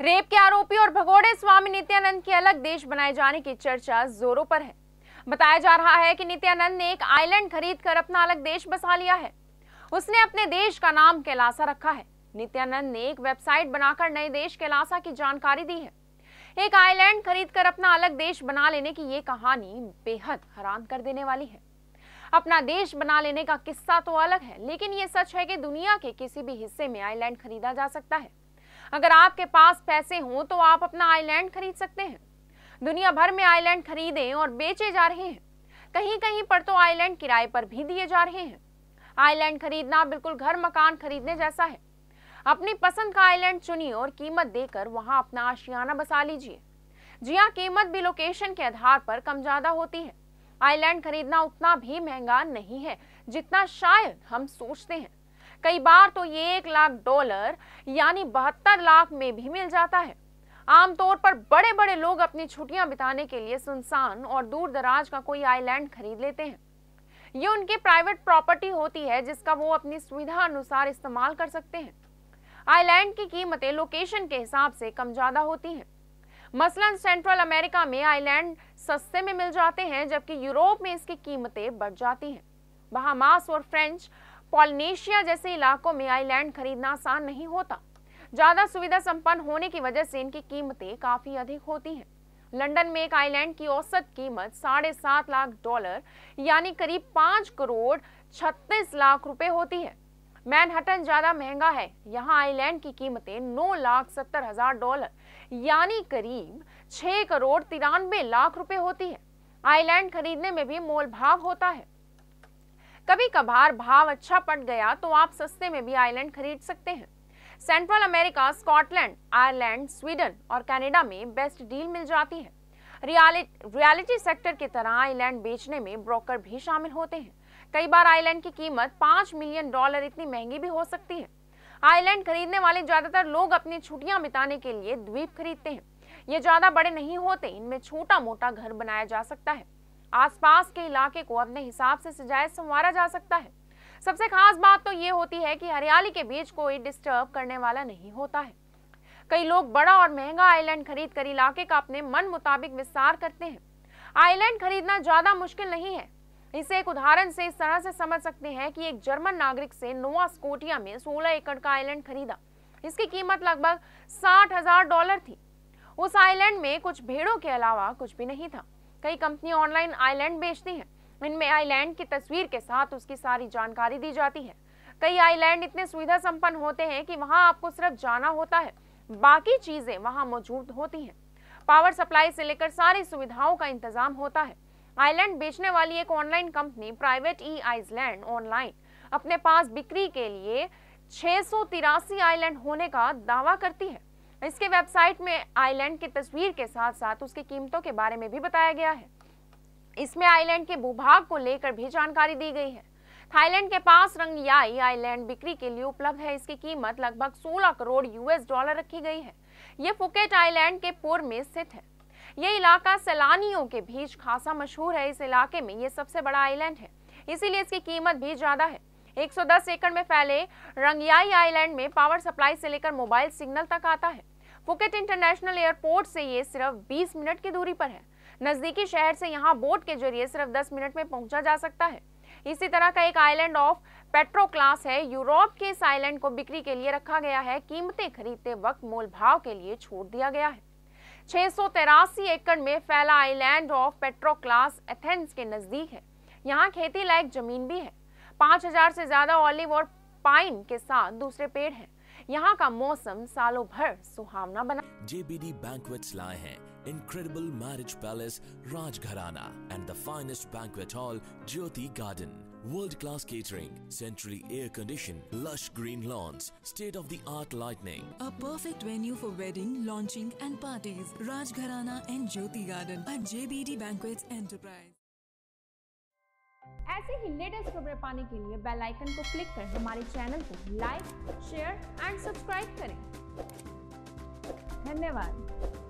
Rape के आरोपी और भगोड़े स्वामी नित्यानंद के अलग देश बनाए जाने की चर्चा जोरों पर है। बताया जा रहा है कि नित्यानंद ने एक आइलैंड खरीदकर अपना अलग देश बसा लिया है। उसने अपने देश का नाम कैलासा रखा है। नित्यानंद ने एक वेबसाइट बनाकर नए देश कैलासा की जानकारी दी है। एक आइलैंड खरीदकर अपना अलग देश बना लेने की ये कहानी बेहद हैरान कर देने वाली है। अपना देश बना लेने का किस्सा तो अलग है, लेकिन ये सच है कि दुनिया के किसी भी हिस्से में आइलैंड खरीदा जा सकता है। अगर आपके पास पैसे हों तो आप अपना आइलैंड खरीद सकते हैं। दुनिया भर में आइलैंड खरीदे और बेचे जा रहे हैं। कहीं कहीं पर तो आइलैंड किराए पर भी दिए जा रहे हैं। आइलैंड खरीदना बिल्कुल घर मकान खरीदने जैसा है। अपनी पसंद का आइलैंड चुनिए और कीमत देकर वहां अपना आशियाना बसा लीजिए। जी हाँ, कीमत भी लोकेशन के आधार पर कम ज्यादा होती है। आइलैंड खरीदना उतना भी महंगा नहीं है जितना शायद हम सोचते हैं। कई बार तो ये $1,00,000 यानी 72 लाख में भी मिल जाता है। आमतौर पर बड़े बड़े लोग अपनी छुट्टियां बिताने के लिए सुनसान और दूर दराज का कोई आइलैंड खरीद लेते हैं। ये उनकी प्राइवेट प्रॉपर्टी होती है जिसका वो अपनी सुविधा अनुसार इस्तेमाल कर सकते हैं। आइलैंड की कीमतें लोकेशन के हिसाब से कम ज्यादा होती हैं। मसलन सेंट्रल अमेरिका में आइलैंड सस्ते में मिल जाते हैं, जबकि यूरोप में इसकी कीमतें बढ़ जाती हैं। बहामास और फ्रेंच पॉलिनेशिया जैसे इलाकों में आइलैंड खरीदना आसान नहीं होता। ज्यादा सुविधा संपन्न होने की वजह से इनकी कीमतें काफी अधिक होती हैं। लंदन में एक आइलैंड की औसत कीमत $7.5 लाख यानी करीब 5 करोड़ 36 लाख रुपए होती है। मैनहट्टन ज्यादा महंगा है। यहाँ आइलैंड की कीमतें $9,70,000 यानी करीब 6 करोड़ 93 लाख रुपए होती है। आइलैंड खरीदने में भी मोल भाव होता है। कभी कभार भाव अच्छा पड़ गया तो आप सस्ते में भी आइलैंड खरीद सकते हैं। Central America, Scotland, Ireland, Sweden और कनाडा में बेस्ट डील मिल जाती है। रियलिटी सेक्टर की तरह आइलैंड बेचने में ब्रोकर भी शामिल होते हैं। कई बार आइलैंड की कीमत $5 मिलियन इतनी महंगी भी हो सकती है। आइलैंड खरीदने वाले ज्यादातर लोग अपनी छुट्टियां बिताने के लिए द्वीप खरीदते हैं। ये ज्यादा बड़े नहीं होते, इनमें छोटा मोटा घर बनाया जा सकता है। आसपास के इलाके को अपने हिसाब से सजाया संवारा जा सकता है। सबसे खास बात तो ये होती है कि हरियाली के बीच कोई डिस्टर्ब करने वाला नहीं होता है। कई लोग बड़ा और महंगा आइलैंड खरीद कर इलाके का अपने मन मुताबिक विस्तार करते हैं। आइलैंड खरीदना ज्यादा मुश्किल नहीं है। इसे एक उदाहरण से इस तरह से समझ सकते हैं कि एक जर्मन नागरिक से नोवा स्कोटिया में 16 एकड़ का आइलैंड खरीदा। इसकी कीमत लगभग $60,000 थी। उस आइलैंड में कुछ भेड़ों के अलावा कुछ भी नहीं था। कई कंपनियां ऑनलाइन आइलैंड बेचती हैं। इनमें आइलैंड की तस्वीर के साथ उसकी सारी जानकारी दी जाती है। कई आइलैंड इतने सुविधा संपन्न होते हैं कि वहां आपको सिर्फ जाना होता है, बाकी चीजें वहां मौजूद होती हैं। पावर सप्लाई से लेकर सारी सुविधाओं का इंतजाम होता है। आइलैंड बेचने वाली एक ऑनलाइन कंपनी प्राइवेट ई आइसलैंड ऑनलाइन अपने पास बिक्री के लिए 683 आइलैंड होने का दावा करती है। इसके वेबसाइट में आइलैंड की तस्वीर के साथ साथ उसकी कीमतों के बारे में भी बताया गया है। इसमें आइलैंड के भूभाग को लेकर भी जानकारी दी गई है। थाईलैंड के पास रंगियाई आइलैंड बिक्री के लिए उपलब्ध है। इसकी कीमत लगभग 16 करोड़ US रखी गई है। यह फुकेट आइलैंड के पूर्व में स्थित है। यह इलाका सैलानियों के बीच खासा मशहूर है। इस इलाके में यह सबसे बड़ा आइलैंड है, इसीलिए इसकी कीमत भी ज्यादा है। 110 एकड़ में फैले रंगियाई आइलैंड में पावर सप्लाई से लेकर मोबाइल सिग्नल तक आता है। फुकेट इंटरनेशनल एयरपोर्ट से ये सिर्फ 20 मिनट की दूरी पर है। नजदीकी शहर से यहाँ बोट के जरिए सिर्फ 10 मिनट में पहुंचा जा सकता है। इसी तरह का एक आइलैंड ऑफ पेट्रोक्लास है। यूरोप के इस आइलैंड को बिक्री के लिए रखा गया है। कीमतें खरीदते वक्त मोल भाव के लिए छोड़ दिया गया है। 683 एकड़ में फैला आइलैंड ऑफ पेट्रोक्लास एथेंस के नजदीक है। यहाँ खेती लायक जमीन भी है। 5000 से ज्यादा ऑलिव और पाइन के साथ दूसरे पेड़ हैं। यहाँ का मौसम सालों भर सुहावना बना। JBD Banquets लाए हैं incredible marriage palace Rajgharana and the finest banquet hall Jyoti Garden. World-class catering, centrally air-conditioned, lush green lawns, state-of-the-art lighting. A perfect venue for wedding, launching and parties. Rajgharana and Jyoti Garden at JBD Banquets Enterprise. ऐसे ही latest खबरें पाने के लिए bell icon को click कर हमारे channel को like, share and subscribe करें। धन्यवाद।